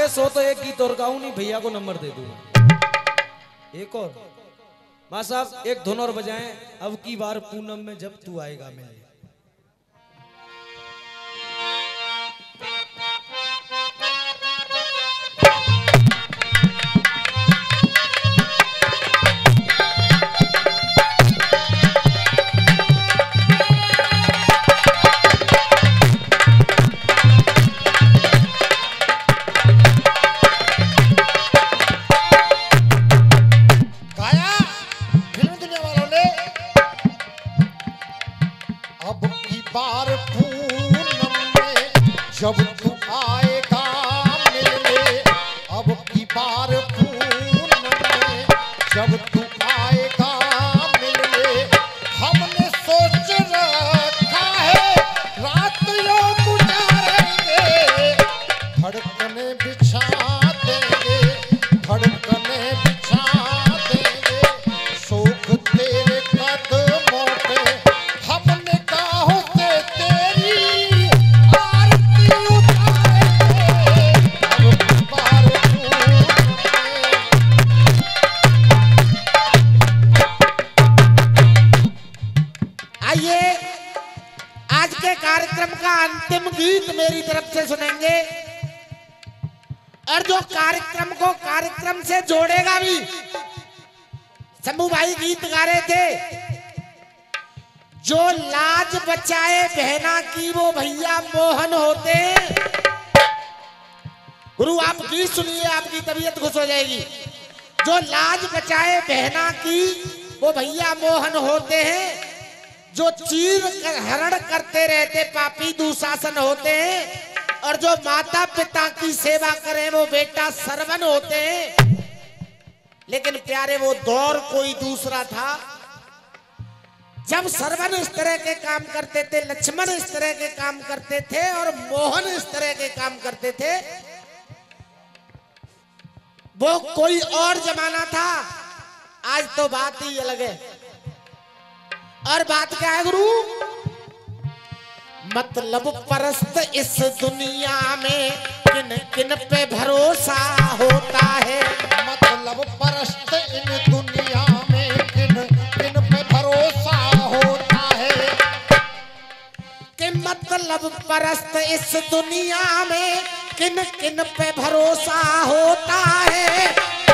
है सो तो एक गीत और गाऊं नहीं, भैया को नंबर दे दूंगा। एक और मां साहब एक धुन और बजाएं, अब की बार पूनम में जब तू आएगा मेरे। जब तू आएगा मिलने, अब की बार पूनम में जब तू आएगा मिलने, हमने सोच रखा है रात यो गुजारेंगे, धड़कने बिछा देंगे, धड़कने बिछा देंगे, शोक तेरे कदमों पे हमने काहों से तेरी कार्यक्रम का अंतिम गीत मेरी तरफ से सुनेंगे और जो कार्यक्रम को कार्यक्रम से जोड़ेगा भी। शंभू भाई गीत गा रहे थे, जो लाज बचाए बहना की वो भैया मोहन होते। गुरु आप गीत सुनिए, आपकी तबीयत खुश हो जाएगी। जो लाज बचाए बहना की वो भैया मोहन होते हैं, जो चीर हरण करते रहते पापी दुशासन होते हैं, और जो माता पिता की सेवा करें वो बेटा सरवन होते हैं। लेकिन प्यारे वो दौर कोई दूसरा था जब सरवन इस तरह के काम करते थे, लक्ष्मण इस तरह के काम करते थे और मोहन इस तरह के काम करते थे। वो कोई और जमाना था, आज तो बात ही अलग है। और बात क्या है गुरु? मतलब परस्त इस दुनिया में किन किन पे भरोसा होता है। मतलब परस्त इन दुनिया में किन किन पे भरोसा होता है। कि मतलब परस्त इस दुनिया में किन किन पे भरोसा होता है।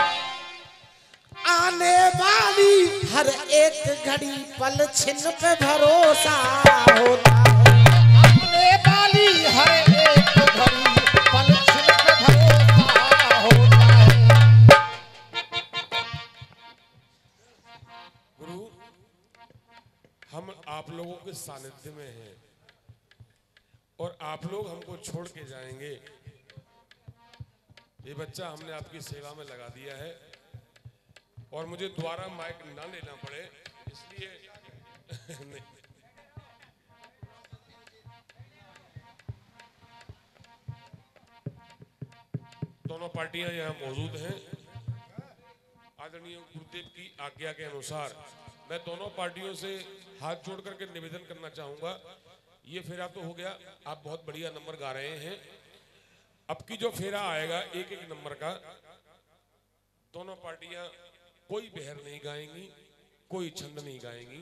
आने वाली हर एक घड़ी पल छिन पे भरोसा होता है। आने वाली हर एक घड़ी पल छिन पे भरोसा होता है। गुरु हम आप लोगों के सानिध्य में हैं और आप लोग हमको छोड़ के जाएंगे। ये बच्चा हमने आपकी सेवा में लगा दिया है और मुझे दोबारा माइक ना लेना पड़े इसलिए नहीं। दोनों पार्टियां यहां मौजूद हैं। आदरणीय गुरुदेव की आज्ञा के अनुसार मैं दोनों पार्टियों से हाथ जोड़ करके निवेदन करना चाहूंगा। ये फेरा तो हो गया, आप बहुत बढ़िया नंबर गा रहे हैं। अब की जो फेरा आएगा एक एक नंबर का, दोनों पार्टियां कोई बहर नहीं गाएंगी, कोई छंद नहीं गाएंगी।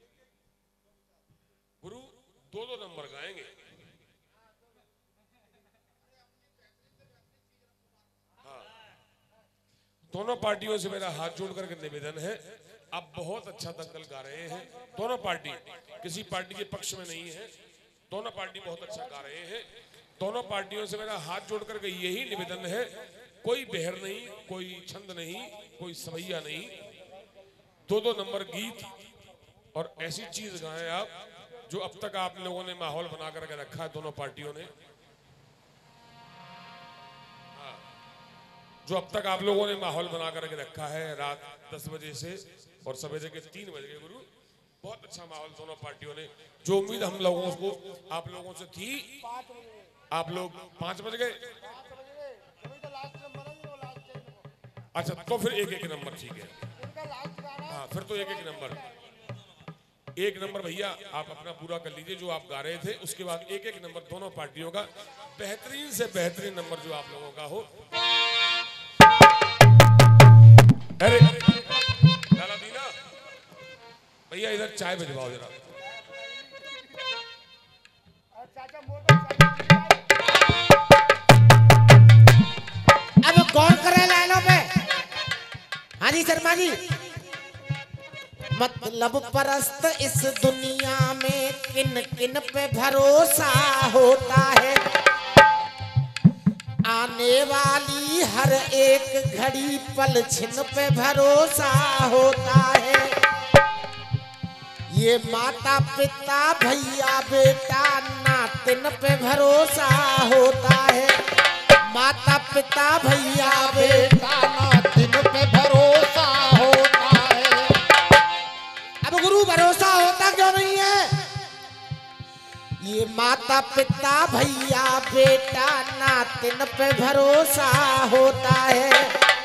गुरु दो दो नंबर गाएंगे। हाँ, दोनों पार्टियों से मेरा हाथ जोड़ करके निवेदन है, आप बहुत अच्छा दंगल गा रहे हैं। दोनों पार्टी किसी पार्टी के पक्ष में नहीं है, दोनों पार्टी बहुत अच्छा गा रहे हैं। दोनों पार्टियों से मेरा हाथ जोड़ करके यही निवेदन है, कोई बहर नहीं, कोई छंद नहीं, कोई सवैया नहीं। दो दो नंबर गीत और ऐसी चीज गाएं आप जो अब तक आप लोगों ने माहौल बना करके रखा है दोनों पार्टियों ने। हाँ, जो अब तक आप लोगों ने माहौल बना करके रखा है रात 10 बजे से और सवेरे के 3 बजे के। गुरु बहुत अच्छा माहौल दोनों पार्टियों ने, जो उम्मीद हम लोगों को आप लोगों से थी, आप लोग 5 बज गए। अच्छा तो फिर एक एक नंबर ठीक है। हाँ फिर तो एक एक नंबर भैया आप अपना पूरा कर लीजिए जो आप गा रहे थे, उसके बाद एक एक नंबर दोनों पार्टियों का बेहतरीन से बेहतरीन नंबर जो आप लोगों का हो। अरे लाला दीना भैया इधर चाय भिजवाओ जरा। अब कौन करे लाइनों पे? हाँ जी शर्मा जी। मतलब परस्त इस दुनिया में किन किन पे भरोसा होता है। आने वाली हर एक घड़ी पल छिन पे भरोसा होता है। ये माता पिता भैया बेटा नातिन पे भरोसा होता है। माता पिता भैया बेटा नातिन पे भरोसा होता है। अब गुरु भरोसा होता क्यों नहीं है? ये माता पिता भैया बेटा नातिन पे भरोसा होता है।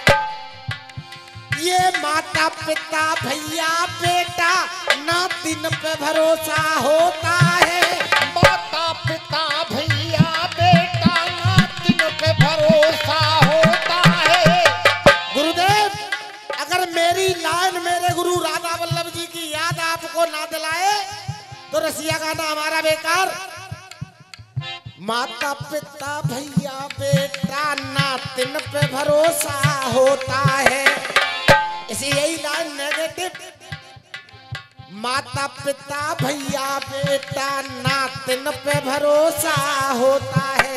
ये माता पिता भैया बेटा नातिन पे भरोसा होता है। माता पिता भैया बेटा नातिन पे भरोसा होता है। गुरुदेव अगर मेरी लाइन मेरे गुरु राधा वल्लभ जी की याद आपको ना दिलाए तो रसिया गाना हमारा बेकार। माता पिता भैया बेटा नातिन पे भरोसा होता है। इसी यही लाइन नेगेटिव। माता पिता भैया बेटा नातिन पे भरोसा होता है।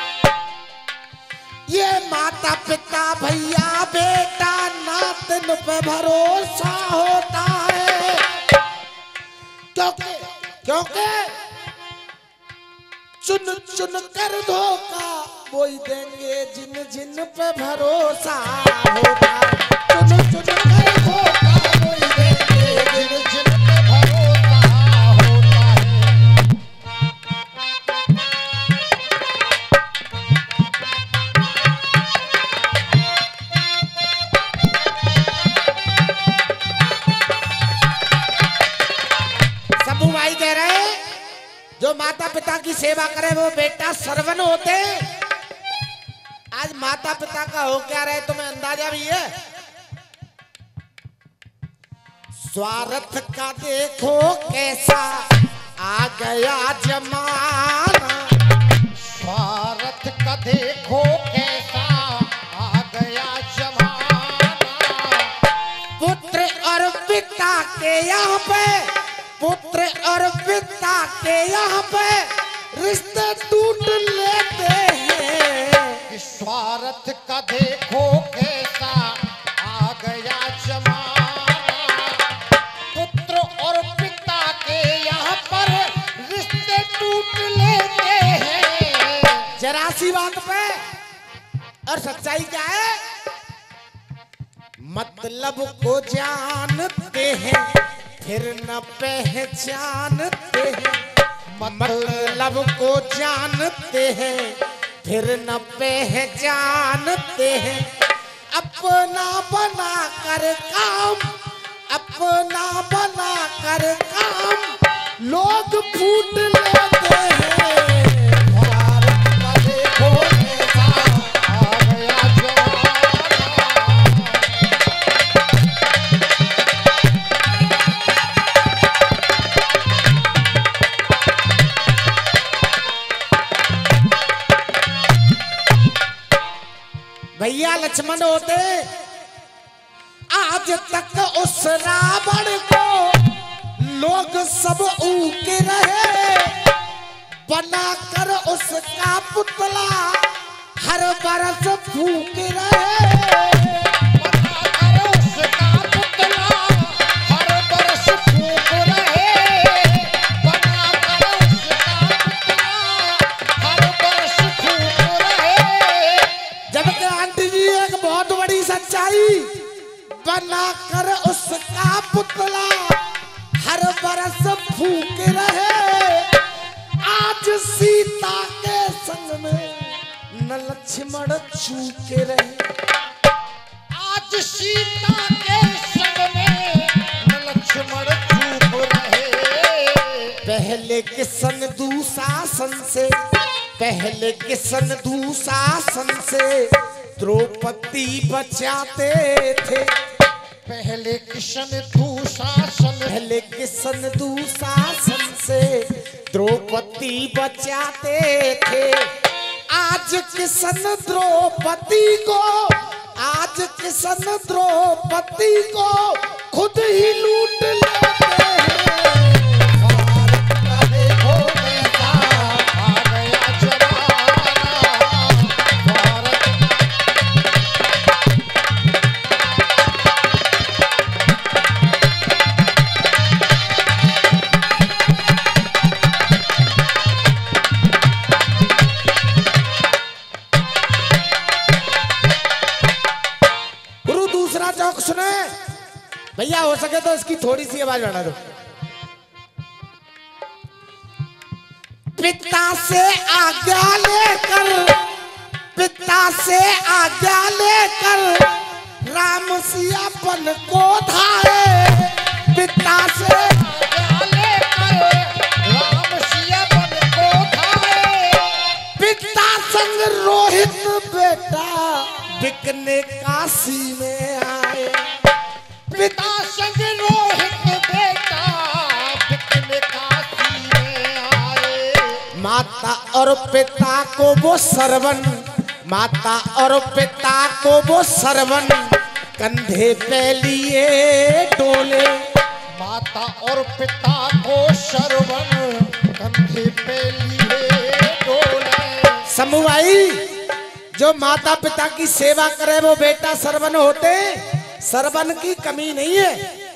ये माता पिता भैया बेटा नातिन पे भरोसा होता है। क्योंकि चुन चुन कर धोखा वही देंगे जिन जिन पे भरोसा होता है। चुन चुन कर धोखा वही देंगे जिन जिन पे भरोसा होता है। सबू भाई कह रहे हैं जो माता पिता की सेवा करे वो बेटा सरवन होते। आज माता पिता का हो क्या रहे तुम्हें अंदाजा भी है? स्वार्थ का देखो कैसा आ गया जमाना। स्वार्थ का देखो कैसा आ गया जमाना। पुत्र और पिता के यहाँ पे पुत्र और पिता के यहाँ पे रिश्ते टूट लेते हैं। स्वार्थ का देखो कैसा आ गया जमाना। पुत्र और पिता के यहाँ पर रिश्ते टूट लेते हैं। जरा सी बात पे और सच्चाई क्या है? मतलब को जानते हैं फिर न पहचानते हैं। मतलब को जानते हैं फिर न पहचानते हैं। अपना बना कर काम अपना बना कर काम लोग फूट लेते हैं। स्वार्थ का देखो कैसा आ गया जमाना। भैया लक्ष्मण होते आज तक उस रावण को लोग सब ऊक रहे। बनाकर उसका पुतला हर बरस फूक रहे। बनाकर उसका पुतला हर बरस फूक रहे। बनाकर उसका पुतला हर बरस फूक रहे। जबकि आंटी जी एक बहुत बड़ी सच्चाई बनाकर उसका पुतला हर बरस फूक रहे। आज सीता के संग में न लक्ष्मण चूके रहे। आज सीता के संग में न लक्ष्मण चूक रहे। पहले के सन दुशासन से पहले किसन दुशासन से द्रौपदी बचाते थे। पहले किशन दुशासन, पहले किसन दुशासन से द्रौपदी बचाते थे। आज किसन द्रौपदी को, आज किसन द्रौपदी को खुद ही लूट लेते हैं। सुने भैया, हो सके तो इसकी थोड़ी सी आवाज बढ़ा दो। पिता से आज्ञा लेकर, पिता से आज्ञा लेकर राम सिया बन को धारे। पिता से आज्ञा लेकर राम सिया बन को धारे। पिता संग रोहित बेटा बिकने काशी में आए। पिता संग रोहित बेटा बिकने काशी में आए। माता और पिता को वो सरवन, माता और पिता को वो सरवन कंधे पे लिए डोले। माता और पिता को सरवन कंधे पे लिए डोले। समूह भाई, जो माता पिता की सेवा करे वो बेटा सरवन होते। सरवन की कमी नहीं है।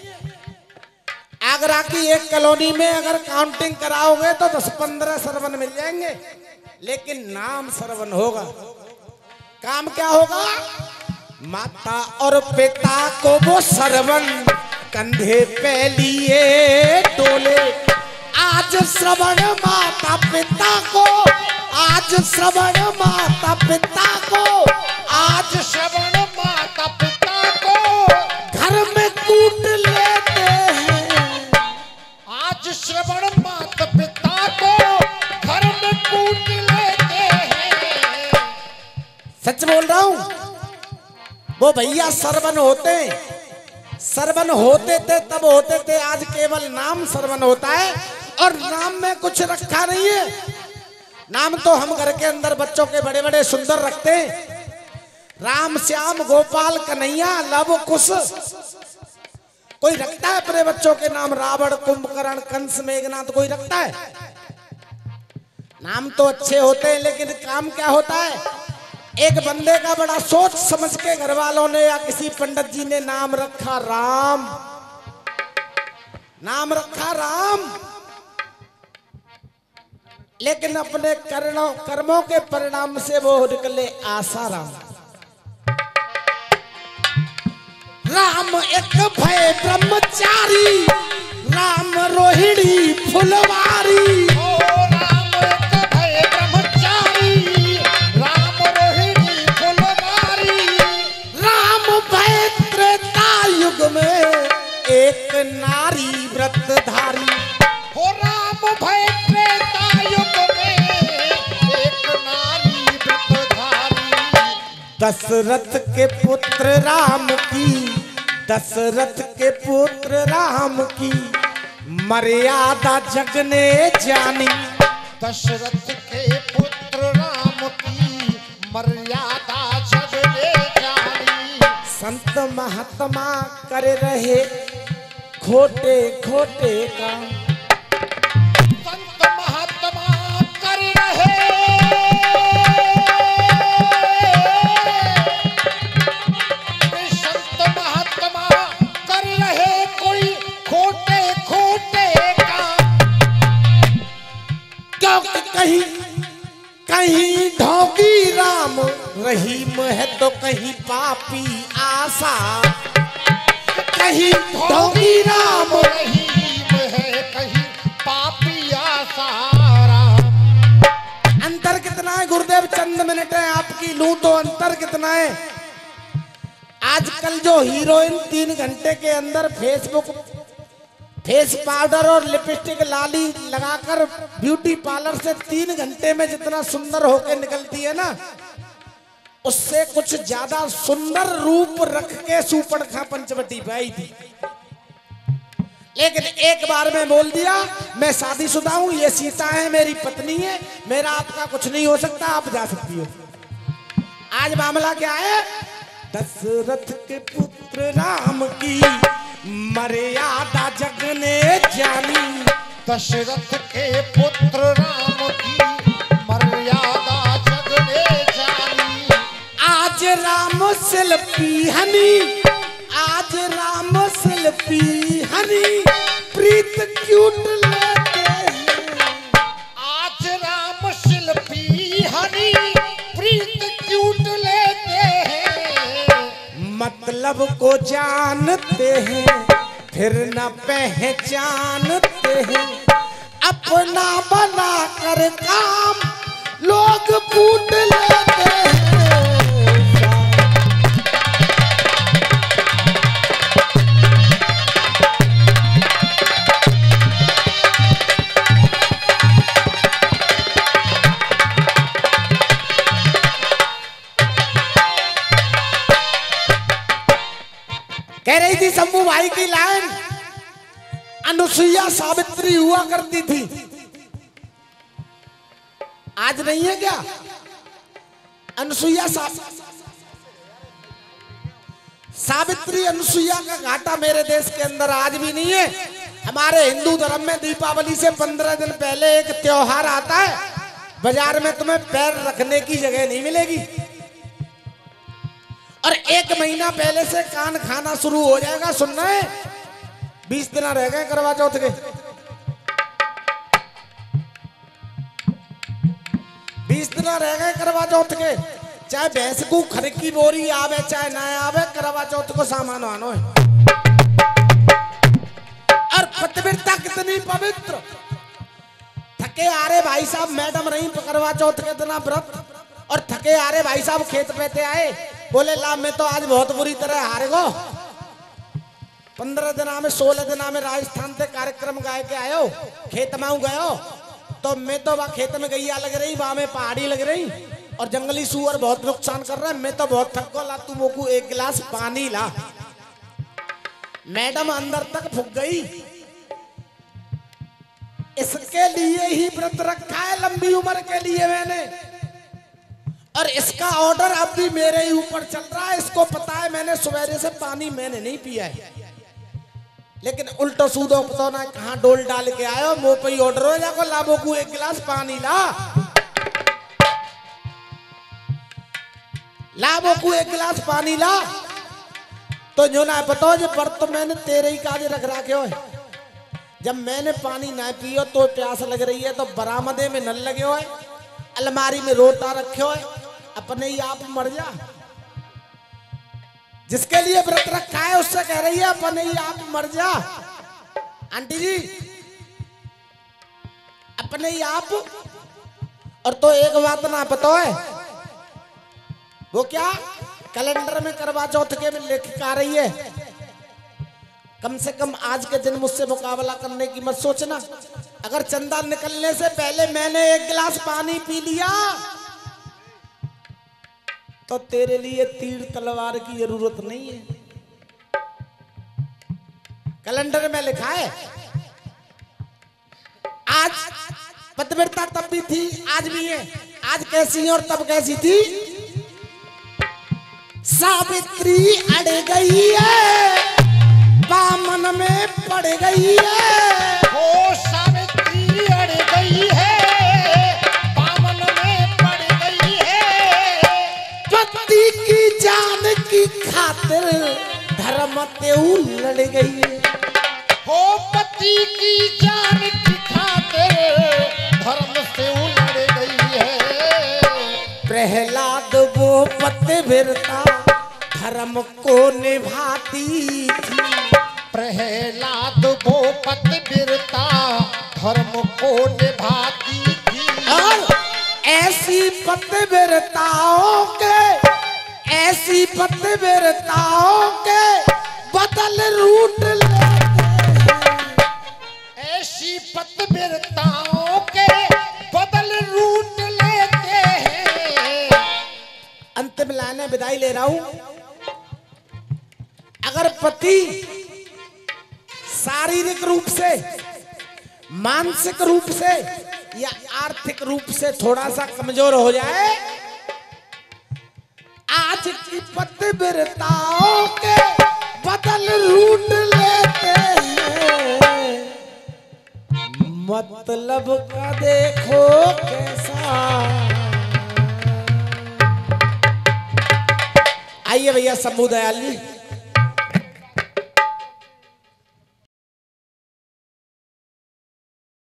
आगरा की एक कॉलोनी में अगर काउंटिंग कराओगे तो 10-15 सरवन मिल जाएंगे, लेकिन नाम सरवन होगा। काम क्या होगा? माता और पिता को वो सरवन कंधे पे लिए डोले। आज श्रवण माता पिता को, आज श्रवण माता पिता को, आज श्रवण माता पिता को घर में कूट लेते हैं। आज श्रवण माता पिता को घर में कूट लेते हैं। सच बोल रहा हूं। वो भैया सरवन होते, सरवन होते थे तब होते थे, आज केवल नाम सरवन होता है और नाम में कुछ रखा नहीं है। नाम तो हम घर के अंदर बच्चों के बड़े बड़े सुंदर रखते हैं, राम श्याम गोपाल कन्हैया लव कुश। कोई रखता है अपने बच्चों के नाम रावण कुंभकर्ण कंस मेघनाथ? कोई रखता है? नाम तो अच्छे होते हैं, लेकिन काम क्या होता है? एक बंदे का बड़ा सोच समझ के घर वालों ने या किसी पंडित जी ने नाम रखा राम, नाम रखा राम, लेकिन अपने कर्मों के परिणाम से वो निकले आसाराम। राम एक भय ब्रह्मचारी, राम रोहिणी फुलवारी। राम एक भय ब्रह्मचारी, राम रोहिणी फुलवारी। राम भय त्रेता युग में एक नारी व्रतधारी। हो राम भय त्रेता युग में एक नारी व्रतधारी। दशरथ के पुत्र राम की, दशरथ के पुत्र राम की मर्यादा जग ने जानी। दशरथ के पुत्र राम की मर्यादा जग ने जानी। संत महात्मा कर रहे खोटे खोटे काम। संत महात्मा कर रहे, संत महात्मा कर रहे कोई खोटे खोटे काम। क्योंकि कहीं कहीं ढोंगी राम रहीम है तो कहीं पापी आशा। कहीं ढोंगी राम रहीम है कहीं पापी आसाराम। अंतर कितना है गुरुदेव? चंद मिनट है आपकी लूं तो अंतर कितना है? आजकल जो हीरोइन 3 घंटे के अंदर फेस पाउडर और लिपस्टिक लाली लगाकर ब्यूटी पार्लर से 3 घंटे में जितना सुंदर होके निकलती है ना, उससे कुछ ज्यादा सुंदर रूप रख के सुपर्णखा पंचवटी पे आई थी। लेकिन एक बार में बोल दिया मैं शादीशुदा हूं, ये सीता है मेरी पत्नी है, मेरा आपका कुछ नहीं हो सकता, आप जा सकती हो। आज मामला क्या है? दशरथ के पुत्र राम की मर्यादा जग ने जानी। दशरथ के पुत्र राम की मर्यादा जग ने जानी। आज राम शिल्पी हनी, आज राम शिल्पी हनी प्रीत क्यूट लेते हैं। आज राम शिल्पी हनी प्रीत क्यूट लेते हैं। मतलब को जानते हैं फिर न पहचानते हैं, अपना बना कर काम लोग फूट लेते हैं। कह रही थी शंभू भाई की लाइन, अनुसुईया सावित्री हुआ करती थी, आज नहीं है क्या? अनुसुईया सावित्री अनुसुईया का घाटा मेरे देश के अंदर आज भी नहीं है। हमारे हिंदू धर्म में दीपावली से 15 दिन पहले एक त्योहार आता है, बाजार में तुम्हें पैर रखने की जगह नहीं मिलेगी, और 1 महीना पहले से कान खाना शुरू हो जाएगा। सुनना है? 20 दिन रह गए करवा चौथ के, 20 दिन रह गए करवा चौथ के। चाहे भैंस को खर की बोरी आवे चाहे ना आवे, करवा चौथ को सामान आनो है। और पतिव्रता कितनी पवित्र। थके आ रहे भाई साहब, मैडम रही करवा चौथ के दिन व्रत, और थके आ रहे भाई साहब खेत पे आए, बोले ला मैं तो आज बहुत बुरी तरह हार गो। 15 दिना में 16 दिना में राजस्थान से कार्यक्रम गाय के आयो, खेत में गयो तो मैं तो वहां खेत में गैया लग रही, वहां में पहाड़ी लग रही, और जंगली सुअर बहुत नुकसान कर रहा है। मैं तो बहुत थक गो, ला तू मोकू 1 गिलास पानी ला। मैडम अंदर तक फूक गई। इसके लिए ही व्रत रखा है लंबी उम्र के लिए मैंने, और इसका ऑर्डर अब भी मेरे ही ऊपर चल रहा है। इसको पता है मैंने सवेरे से पानी मैंने नहीं पिया है, लेकिन उल्टो सूदो पता ना कहां डोल डाल के आयो, मुंह पे ही ऑर्डर हो जाको लाभो को 1 गिलास पानी ला, लाभो को 1 गिलास पानी ला। तो जो ना पता जो पर तो मैंने तेरे ही काज रख रखे हो। जब मैंने पानी ना पियो तो प्यास लग रही है, तो बरामदे में नल लगे हो, अलमारी में रोटा रखे हो, अपने ही आप मर जा। जिसके लिए व्रत रखा है उससे कह रही है अपने ही आप मर जा। आंटी जी अपने ही आप। और तो एक बात ना पता है, वो क्या कैलेंडर में करवा चौथ के में लेख आ रही है, कम से कम आज के दिन मुझसे मुकाबला करने की मत सोचना। अगर चंदा निकलने से पहले मैंने 1 गिलास पानी पी लिया तो तेरे लिए तीर तलवार की जरूरत नहीं है। कैलेंडर में लिखा है। आज पतिव्रता तब भी थी, आज भी है। आज कैसी है और तब कैसी थी? सावित्री अड़ गई है, बामन में पड़ गई है। ओ सावित्री अड़ गई है, बामन में पड़ गई है। पति की जान की खातिर धर्म तेऊ लड़ गई है। ओ पति की जान की खातिर धर्म से लड़ गई है। प्रहलाद वो पतिव्रता धर्म को निभाती थी। प्रहलाद वो पतिव्रता धर्म को निभाती थी। और ऐसी पतिव्रताओं के बदल रूट लेते हैं। ऐसी पतबिरताओं के बदल रूट लेते हैं। अंतिम लाइन विदाई ले रहा हूं। अगर पति शारीरिक रूप से, मानसिक रूप से या आर्थिक रूप से थोड़ा सा कमजोर हो जाए, आज की पतिव्रताओं के बदल रूट लेते हैं। मतलब का देखो कैसा। आइए भैया शंभू दयाल जी।